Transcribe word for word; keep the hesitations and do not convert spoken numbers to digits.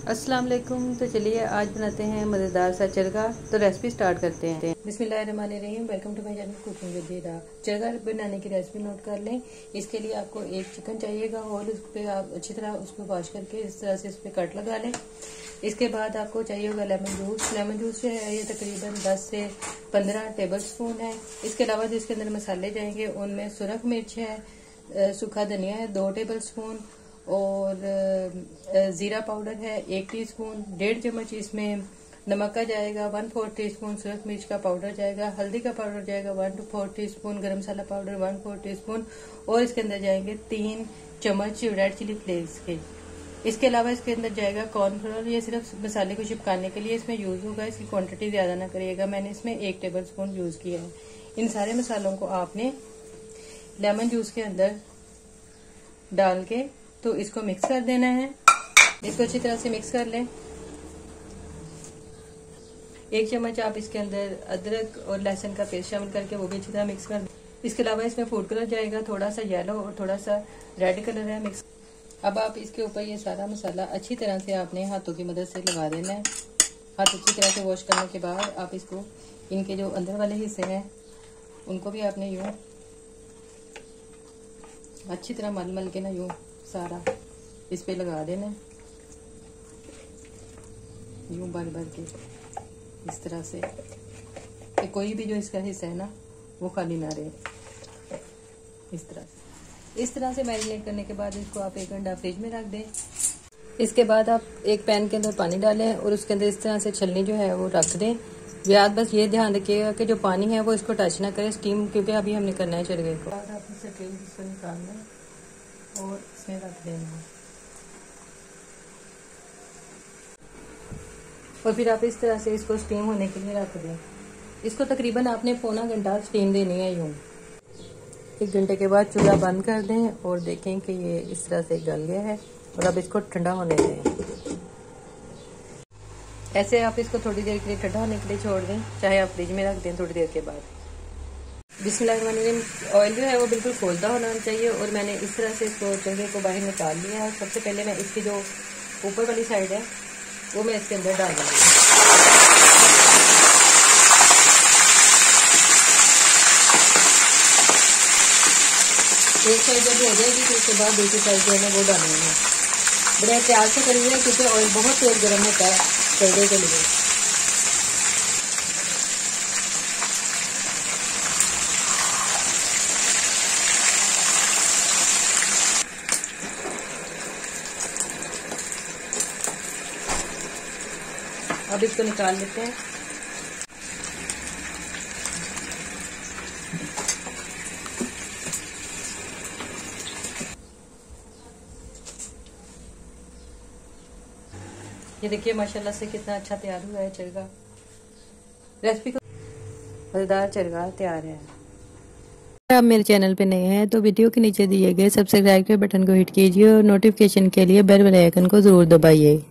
अस्सलाम वालेकुम। तो चलिए आज बनाते हैं मज़ेदार सा चरगा। तो रेसिपी स्टार्ट करते हैं। बिस्मिल्लाहिर्रहमानिर्रहीम। Welcome to my channel cooking with Heera. Chargha बनाने की रेसिपी नोट कर लें। इसके लिए आपको एक चिकन चाहिएगा और उस पर आप अच्छी तरह उसको वॉश करके इस तरह से इस पर कट लगा लें। इसके बाद आपको चाहिए होगा लेमन जूस। लेमन जूस जो है ये तकरीबन दस से पंद्रह टेबल स्पून है। इसके अलावा जो इसके अंदर मसाले जाएंगे उनमें सुरख मिर्च है, सूखा धनिया है दो टेबल स्पून और जीरा पाउडर है एक टीस्पून, डेढ़ चम्मच इसमें नमक का जाएगा, वन फोर्थ टी स्पून सूरख मिर्च का पाउडर जाएगा, हल्दी का पाउडर जाएगा one two four teaspoon, गर्म masala powder one four teaspoon और इसके अंदर जाएंगे तीन चम्मच रेड चिली फ्लेक्स के। इसके अलावा इसके अंदर जाएगा कॉर्नफ्लोर। ये सिर्फ मसाले को चिपकाने के लिए इसमें यूज होगा, इसकी क्वांटिटी ज्यादा ना करिएगा। मैंने इसमें एक टेबल स्पून यूज किया है। इन सारे मसालों को आपने लेमन जूस के अंदर डाल के तो इसको मिक्स कर देना है। इसको अच्छी तरह से मिक्स कर लें। एक चम्मच आप इसके अंदर अदरक और लहसुन का पेस्ट शामिल करके वो भी अच्छी तरह मिक्स कर दें। इसके अलावा इसमें फूड कलर जाएगा, थोड़ा सा येलो और थोड़ा सा रेड कलर है मिक्स। अब आप इसके ऊपर ये सारा मसाला अच्छी तरह से आपने हाथों की मदद से लगा देना है। हाथ अच्छी तरह से वॉश करने के बाद आप इसको इनके जो अंदर वाले हिस्से हैं उनको भी आपने यूं अच्छी तरह मल मल के ना यूं सारा इस पे लगा देना, यूं भर भर के इस तरह से कि कोई भी जो इसका हिस्सा है ना वो खाली ना रहे। इस तरह से इस तरह से मैरिनेट करने के बाद इसको आप एक घंटा फ्रिज में रख दें। इसके बाद आप एक पैन के अंदर पानी डालें और उसके अंदर इस तरह से छलनी जो है वो रख दें। याद बस ये ध्यान रखिएगा कि जो पानी है वो इसको टच ना करे, स्टीम, क्योंकि अभी हमने करना है चरगे को। बाद आप इससे तेल इसको निकालना और इसमें रख देना और फिर आप इस तरह से इसको स्टीम होने के लिए रख दें। इसको तकरीबन आपने पौना घंटा स्टीम देनी है। यूं एक घंटे के बाद चूल्हा बंद कर दें और देखें कि ये इस तरह से गल गया है और अब इसको ठंडा होने दें। ऐसे आप इसको थोड़ी देर के लिए ठंडा होने के लिए छोड़ दें, चाहे आप फ्रिज में रख दें थोड़ी देर के बाद। बिस्मिल्लाहिर्रहमानिर्रहीम। ऑयल जो है वो बिल्कुल खोलता होना चाहिए और मैंने इस तरह से इसको चरगे को बाहर निकाल लिया है। सबसे पहले मैं इसकी जो ऊपर वाली साइड है वो मैं इसके अंदर डाल दूंगी। एक साइड जब हो जाएगी तो उसके बाद दूसरी साइड जो है वो डालेंगे। बड़े प्यार से करिए क्योंकि ऑयल बहुत तेज गर्म होता है चरगे के लिए। अब इसको निकाल लेते हैं। ये देखिए माशाल्लाह से कितना अच्छा तैयार हुआ है चरगा। रेसिपी को मजेदार चरगा तैयार है। अगर आप मेरे चैनल पे नए हैं तो वीडियो के नीचे दिए गए सब्सक्राइब के बटन को हिट कीजिए और नोटिफिकेशन के लिए बेल वाले आइकन को जरूर दबाइए।